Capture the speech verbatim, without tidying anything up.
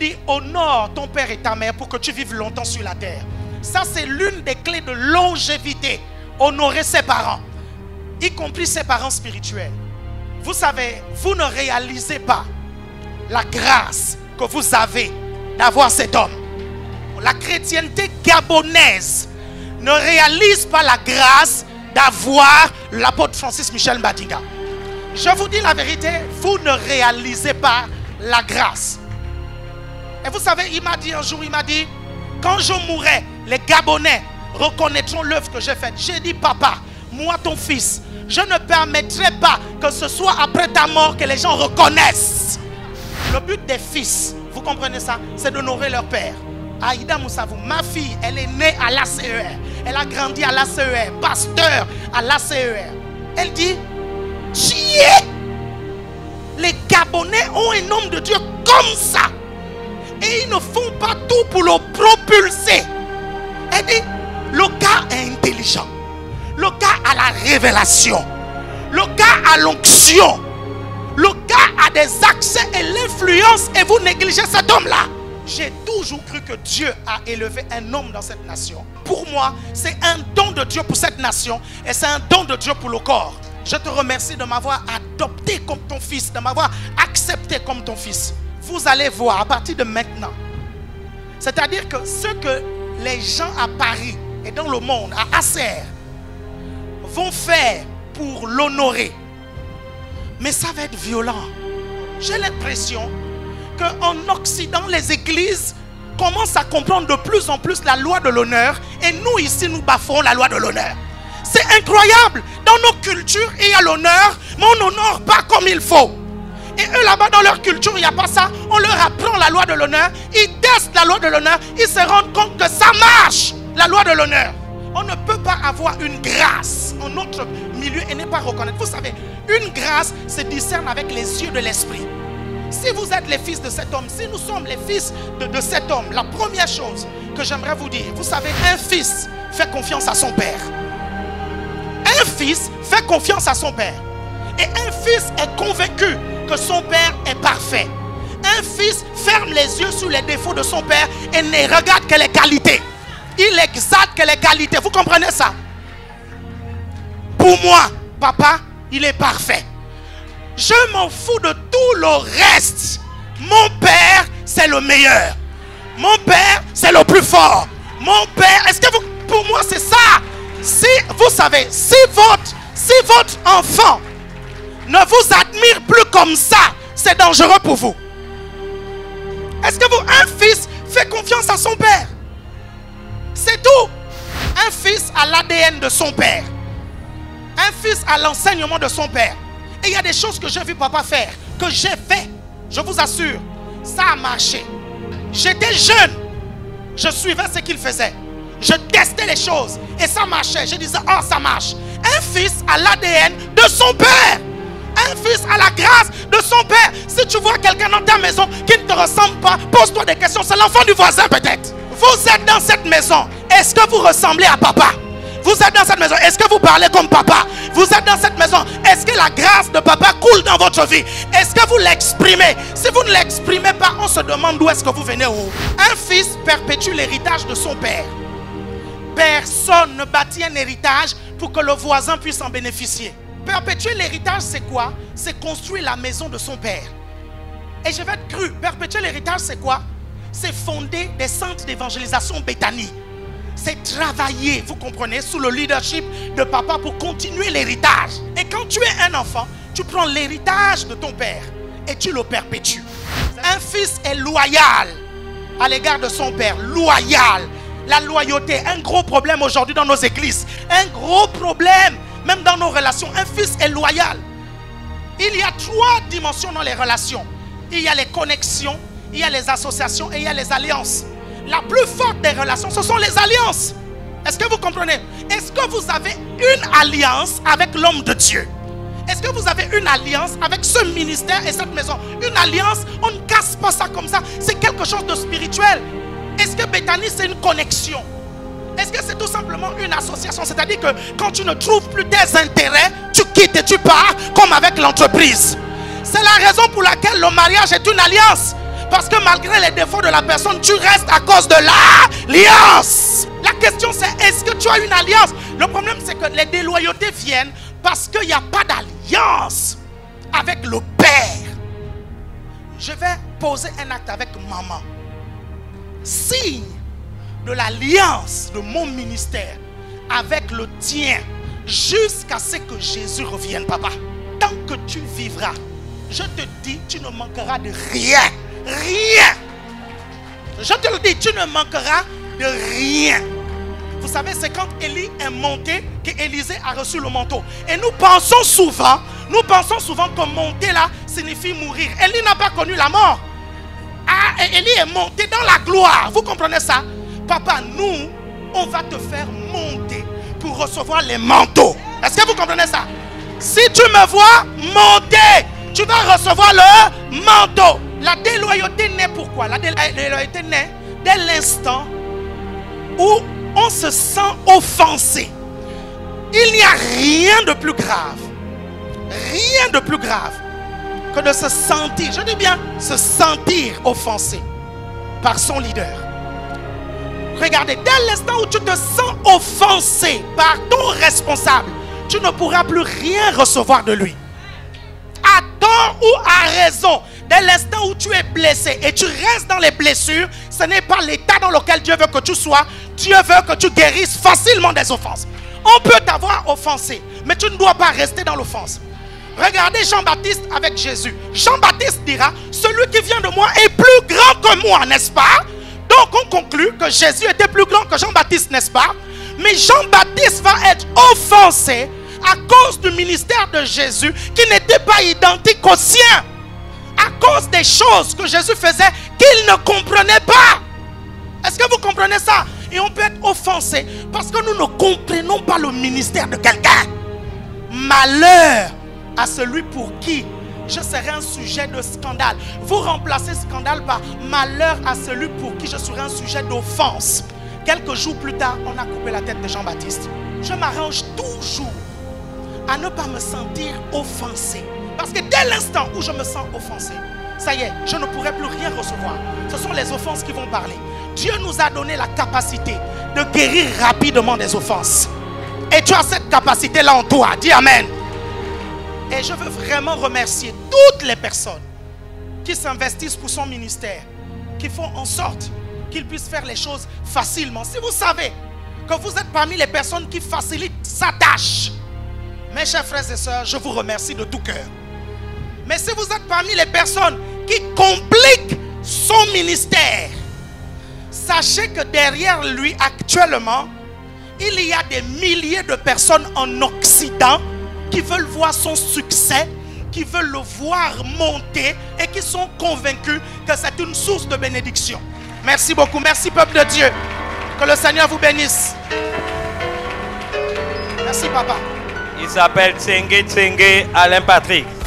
dit honore ton père et ta mère pour que tu vives longtemps sur la terre. Ça, c'est l'une des clés de longévité. Honorer ses parents, y compris ses parents spirituels. Vous savez, vous ne réalisez pas la grâce que vous avez d'avoir cet homme. La chrétienté gabonaise ne réalise pas la grâce d'avoir l'apôtre Francis Michel Mbadinga. Je vous dis la vérité, vous ne réalisez pas la grâce. Et vous savez, il m'a dit un jour, il m'a dit, quand je mourrai, les Gabonais reconnaîtront l'œuvre que j'ai faite. J'ai dit, papa, moi ton fils, je ne permettrai pas que ce soit après ta mort que les gens reconnaissent. Le but des fils, vous comprenez ça, c'est d'honorer leur père. Aïda Moussavou, ma fille, elle est née à l'A C E R. Elle a grandi à l'A C E R, pasteur à l'A C E R. Elle dit, chier! Les Gabonais ont un homme de Dieu comme ça. Et ils ne font pas tout pour le propulser. Elle dit, le gars est intelligent. Le gars a la révélation. Le gars a l'onction. Le gars a des accès et l'influence et vous négligez cet homme-là. J'ai toujours cru que Dieu a élevé un homme dans cette nation. Pour moi, c'est un don de Dieu pour cette nation et c'est un don de Dieu pour le corps. Je te remercie de m'avoir adopté comme ton fils, de m'avoir accepté comme ton fils. Vous allez voir à partir de maintenant. C'est-à-dire que ce que les gens à Paris et dans le monde, à Acer, vont faire pour l'honorer. Mais ça va être violent. J'ai l'impression qu'en Occident, les églises commencent à comprendre de plus en plus la loi de l'honneur. Et nous, ici, nous bafouons la loi de l'honneur. C'est incroyable. Dans nos cultures, il y a l'honneur, mais on n'honore pas comme il faut. Et eux, là-bas, dans leur culture, il n'y a pas ça. On leur apprend la loi de l'honneur. Ils testent la loi de l'honneur. Ils se rendent compte que ça marche, la loi de l'honneur. On ne peut pas avoir une grâce en notre milieu et ne pas reconnaître. Vous savez, une grâce se discerne avec les yeux de l'esprit. Si vous êtes les fils de cet homme, si nous sommes les fils de, de cet homme, la première chose que j'aimerais vous dire, vous savez, un fils fait confiance à son père. Un fils fait confiance à son père. Et un fils est convaincu que son père est parfait. Un fils ferme les yeux sur les défauts de son père et ne regarde que les qualités. Il exalte que les qualités. Vous comprenez ça? Pour moi, papa, il est parfait. Je m'en fous de tout le reste. Mon père, c'est le meilleur. Mon père, c'est le plus fort. Mon père, est-ce que vous, pour moi, c'est ça? Si, vous savez, si votre, si votre enfant ne vous admire plus comme ça, c'est dangereux pour vous. Est-ce que vous, un fils fait confiance à son père? C'est tout. Un fils a l'A D N de son père. Un fils a l'enseignement de son père. Et il y a des choses que j'ai vu papa faire, que j'ai fait. Je vous assure, ça a marché. J'étais jeune. Je suivais ce qu'il faisait. Je testais les choses. Et ça marchait. Je disais, oh, ça marche. Un fils a l'A D N de son père. Un fils a la grâce de son père. Si tu vois quelqu'un dans ta maison qui ne te ressemble pas, pose-toi des questions. C'est l'enfant du voisin peut-être. Vous êtes dans cette maison. Est-ce que vous ressemblez à papa? Vous êtes dans cette maison. Est-ce que vous parlez comme papa? Vous êtes dans cette maison. Est-ce que la grâce de papa coule dans votre vie? Est-ce que vous l'exprimez? Si vous ne l'exprimez pas, on se demande d'où est-ce que vous venez. Où? Un fils perpétue l'héritage de son père. Personne ne bâtit un héritage pour que le voisin puisse en bénéficier. Perpétuer l'héritage, c'est quoi? C'est construire la maison de son père. Et je vais être cru. Perpétuer l'héritage, c'est quoi? C'est fonder des centres d'évangélisation Béthanie. C'est travailler, vous comprenez, sous le leadership de papa pour continuer l'héritage. Et quand tu es un enfant, tu prends l'héritage de ton père et tu le perpétues. Un fils est loyal à l'égard de son père. Loyal. La loyauté, un gros problème aujourd'hui dans nos églises. Un gros problème, même dans nos relations. Un fils est loyal. Il y a trois dimensions dans les relations. Il y a les connexions, il y a les associations et il y a les alliances. La plus forte des relations, ce sont les alliances. Est-ce que vous comprenez? Est-ce que vous avez une alliance avec l'homme de Dieu? Est-ce que vous avez une alliance avec ce ministère et cette maison? Une alliance, on ne casse pas ça comme ça. C'est quelque chose de spirituel. Est-ce que Béthanie, c'est une connexion? Est-ce que c'est tout simplement une association? C'est-à-dire que quand tu ne trouves plus tes intérêts, tu quittes et tu pars comme avec l'entreprise. C'est la raison pour laquelle le mariage est une alliance. Parce que malgré les défauts de la personne, tu restes à cause de l'alliance. La question c'est, est-ce que tu as une alliance? Le problème c'est que les déloyautés viennent parce qu'il n'y a pas d'alliance avec le Père. Je vais poser un acte avec maman. Signe de l'alliance de mon ministère avec le tien jusqu'à ce que Jésus revienne, papa. Tant que tu vivras, je te dis, tu ne manqueras de rien. Rien. Je te le dis, tu ne manqueras de rien. Vous savez, c'est quand Élie est monté qu'Élisée a reçu le manteau. Et nous pensons souvent, nous pensons souvent que monter là signifie mourir. Élie n'a pas connu la mort. Ah, et Élie est monté dans la gloire. Vous comprenez ça? Papa, nous, on va te faire monter pour recevoir les manteaux. Est-ce que vous comprenez ça? Si tu me vois monter, tu vas recevoir le manteau. La déloyauté naît pourquoi? La déloyauté naît dès l'instant où on se sent offensé. Il n'y a rien de plus grave, rien de plus grave que de se sentir, je dis bien, se sentir offensé par son leader. Regardez, dès l'instant où tu te sens offensé par ton responsable, tu ne pourras plus rien recevoir de lui. À tort ou à raison, dès l'instant où tu es blessé et tu restes dans les blessures, ce n'est pas l'état dans lequel Dieu veut que tu sois. Dieu veut que tu guérisses facilement des offenses. On peut t'avoir offensé, mais tu ne dois pas rester dans l'offense. Regardez Jean-Baptiste avec Jésus. Jean-Baptiste dira, celui qui vient de moi est plus grand que moi, n'est-ce pas? Donc on conclut que Jésus était plus grand que Jean-Baptiste, n'est-ce pas? Mais Jean-Baptiste va être offensé à cause du ministère de Jésus qui n'était pas identique au sien. À cause des choses que Jésus faisait qu'il ne comprenait pas. Est-ce que vous comprenez ça? Et on peut être offensé parce que nous ne comprenons pas le ministère de quelqu'un. Malheur à celui pour qui je serai un sujet de scandale. Vous remplacez scandale par malheur à celui pour qui je serai un sujet d'offense. Quelques jours plus tard, on a coupé la tête de Jean-Baptiste. Je m'arrange toujours à ne pas me sentir offensé. Parce que dès l'instant où je me sens offensé, ça y est, je ne pourrai plus rien recevoir. Ce sont les offenses qui vont parler. Dieu nous a donné la capacité de guérir rapidement des offenses. Et tu as cette capacité-là en toi. Dis Amen. Et je veux vraiment remercier toutes les personnes qui s'investissent pour son ministère, qui font en sorte qu'il puisse faire les choses facilement. Si vous savez que vous êtes parmi les personnes qui facilitent sa tâche, mes chers frères et sœurs, je vous remercie de tout cœur. Mais si vous êtes parmi les personnes qui compliquent son ministère, sachez que derrière lui actuellement, il y a des milliers de personnes en Occident qui veulent voir son succès, qui veulent le voir monter et qui sont convaincus que c'est une source de bénédiction. Merci beaucoup. Merci peuple de Dieu. Que le Seigneur vous bénisse. Merci papa. Il s'appelle Tsengue Tsengue Alain Patrick.